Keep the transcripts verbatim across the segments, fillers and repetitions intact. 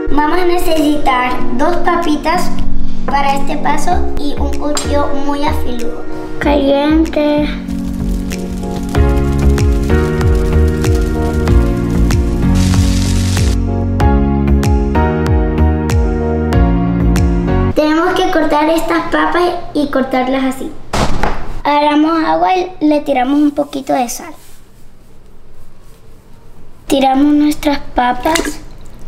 Vamos a necesitar dos papitas para este paso y un cuchillo muy afiludo. Caliente. Tenemos que cortar estas papas y cortarlas así. Agarramos agua y le tiramos un poquito de sal. Tiramos nuestras papas.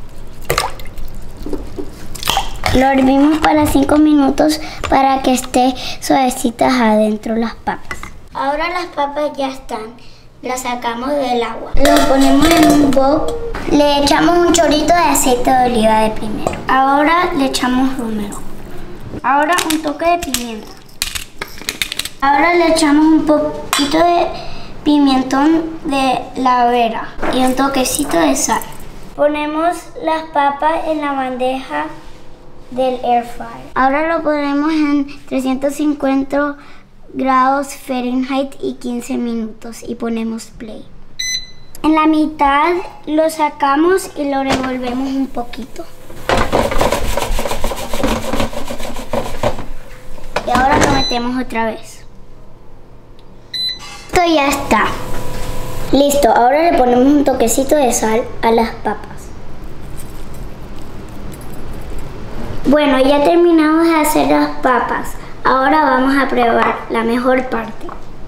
Lo hervimos para cinco minutos para que esté suavecitas adentro las papas. Ahora las papas ya están. Las sacamos del agua. Lo ponemos en un bowl. Le echamos un chorrito de aceite de oliva de primero. Ahora le echamos romero. Ahora un toque de pimienta. Ahora le echamos un poquito de pimentón de la vera y un toquecito de sal. Ponemos las papas en la bandeja del air fryer. Ahora lo ponemos en trescientos cincuenta grados Fahrenheit y quince minutos y ponemos play. En la mitad lo sacamos y lo revolvemos un poquito. Y ahora lo metemos otra vez. Esto ya está. Listo, ahora le ponemos un toquecito de sal a las papas. Bueno, ya terminamos de hacer las papas. Ahora vamos a probar la mejor parte.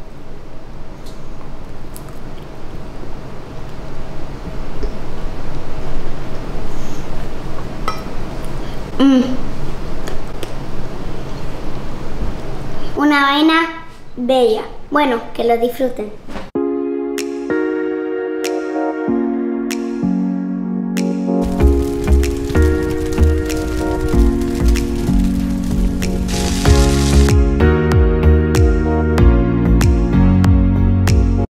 Mm. Una vaina bella. Bueno, que lo disfruten.